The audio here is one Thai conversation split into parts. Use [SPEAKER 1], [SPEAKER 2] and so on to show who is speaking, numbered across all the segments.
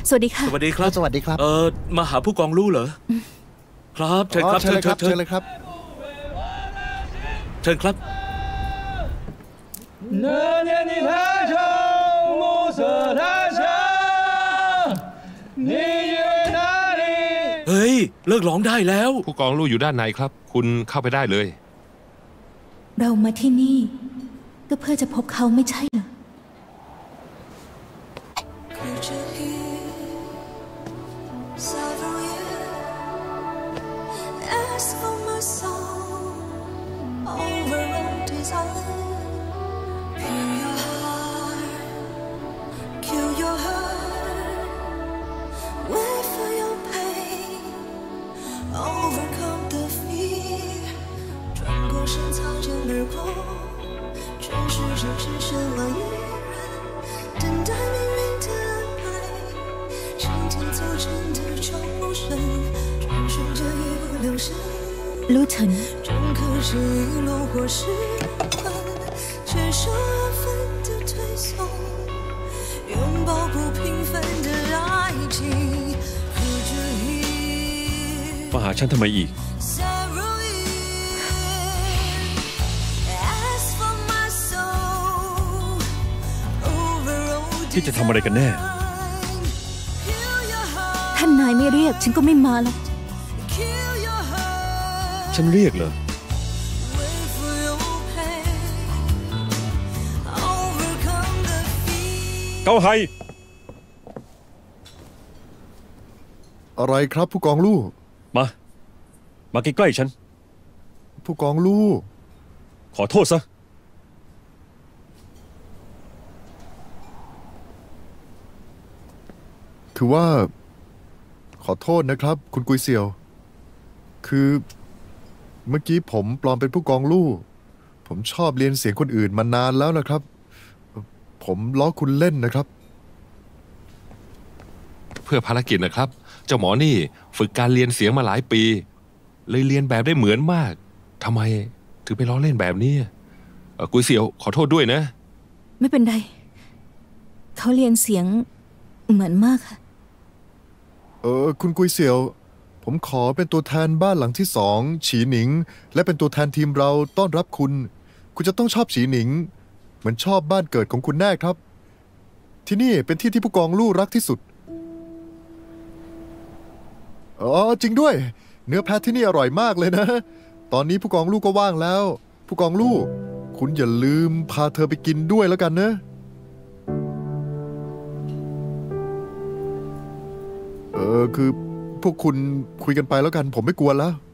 [SPEAKER 1] สวัสดีค่ะ
[SPEAKER 2] สวัสดีครับ
[SPEAKER 3] สวัสดีครับ
[SPEAKER 2] มาหาผู้กองลู่เหรอครับเชิญครับ
[SPEAKER 3] เชิญเลยครับเชิญเลยครับ
[SPEAKER 2] เชิญครับเฮ้ยเลิกร้องได้แล้ว
[SPEAKER 4] ผู้กองลู่อยู่ด้านในครับคุณเข้าไปได้เลย
[SPEAKER 1] เรามาที่นี่ก็เพื่อจะพบเขาไม่ใช่เหรอลู่เฉิน
[SPEAKER 5] มาหาฉันทำไมอีกที่จะทำอะไรกันแน่
[SPEAKER 1] ท่านนายไม่เรียกฉันก็ไม่มาหรอก
[SPEAKER 5] ฉันเรียกเหรอเกาไฮ
[SPEAKER 3] อะไรครับผู้กองลู่
[SPEAKER 5] มาใกล้ๆฉัน
[SPEAKER 3] ผู้กองลู่
[SPEAKER 5] ขอโทษซะ
[SPEAKER 3] คือว่าขอโทษนะครับคุณกุยเซียวคือเมื่อกี้ผมปลอมเป็นผู้กองลู่ผมชอบเรียนเสียงคนอื่นมานานแล้วนะครับผมล้อคุณเล่นนะครับ
[SPEAKER 4] เพื่อภารกิจนะครับเจ้าหมอนี่ฝึกการเรียนเสียงมาหลายปีเลยเรียนแบบได้เหมือนมากทำไมถึงไปล้อเล่นแบบนี้กุยเซียวขอโทษด้วยนะ
[SPEAKER 1] ไม่เป็นไรเขาเรียนเสียงเหมือนมากค่ะ
[SPEAKER 3] คุณกุยเซียวผมขอเป็นตัวแทนบ้านหลังที่2ฉีหนิงและเป็นตัวแทนทีมเราต้อนรับคุณจะต้องชอบฉีหนิงเหมือนชอบบ้านเกิดของคุณแน่ครับที่นี่เป็นที่ที่ผู้กองลู่รักที่สุดจริงด้วยเนื้อแพะที่นี่อร่อยมากเลยนะตอนนี้ผู้กองลู่ก็ว่างแล้วผู้กองลู่คุณอย่าลืมพาเธอไปกินด้วยแล้วกันนะคือพวกคุณคุยกันไปแล้วกันผมไม่กวนแล้ว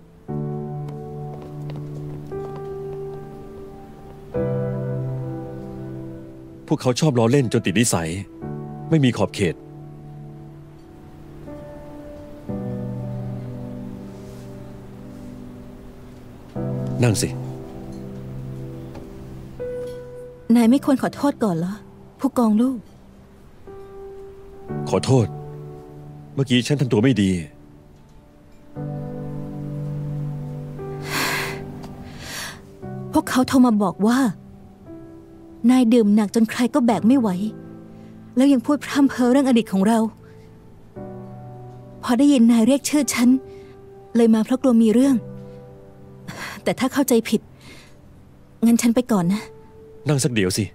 [SPEAKER 5] พวกเขาชอบล้อเล่นจนติดนิสัยไม่มีขอบเขตนั่งสิ
[SPEAKER 1] นายไม่ควรขอโทษก่อนเหรอผู้กองลู่
[SPEAKER 5] ขอโทษเมื่อกี้ฉันทำตัวไม่ดี
[SPEAKER 1] พวกเขาโทรมาบอกว่านายดื่มหนักจนใครก็แบกไม่ไหวแล้วยังพูดพร่ำเพ้อเรื่องอดีตของเราพอได้ยินนายเรียกชื่อฉันเลยมาเพราะกลัวมีเรื่องแต่ถ้าเข้าใจผิดงั้นฉันไปก่อนนะ
[SPEAKER 5] นั่งสักเดี๋ยวสิ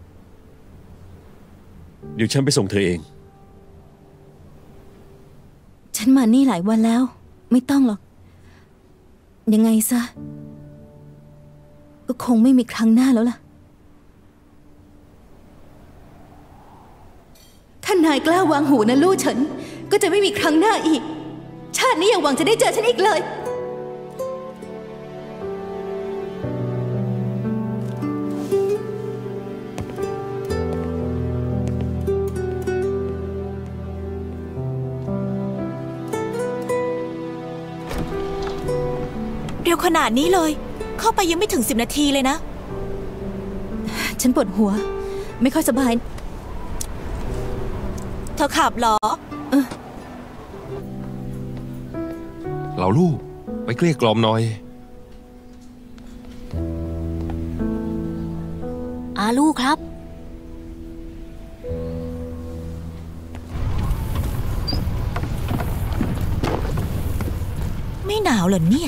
[SPEAKER 5] เดี๋ยวฉันไปส่งเธอเอง
[SPEAKER 1] ฉันมานี่หลายวันแล้วไม่ต้องหรอกยังไงซะก็คงไม่มีครั้งหน้าแล้วล่ะถ้านายกล้าวางหูนะลู่เฉินก็จะไม่มีครั้งหน้าอีกชาตินี้อย่าหวังจะได้เจอฉันอีกเลย
[SPEAKER 6] เร็วขนาดนี้เลยเข้าไปยังไม่ถึง10 นาทีเลยนะ
[SPEAKER 1] ฉันปวดหัวไม่ค่อยสบาย
[SPEAKER 6] เธอขับเหรอ
[SPEAKER 4] เราลูกไปเกลี้ยกล่อมหน่อย
[SPEAKER 6] ลูกครับไม่หนาวเหรอเนี่ย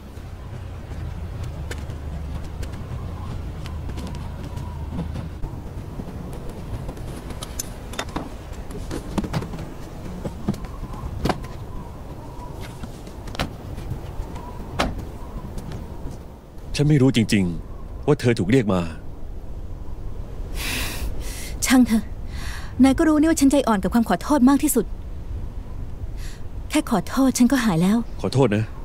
[SPEAKER 5] ฉันไม่รู้จริงๆว่าเธอถูกเรียกมา
[SPEAKER 1] ช่างเถอะนายก็รู้นี่ว่าฉันใจอ่อนกับความขอโทษมากที่สุด แค่ขอโทษฉันก็หายแล้ว
[SPEAKER 5] ขอโทษนะ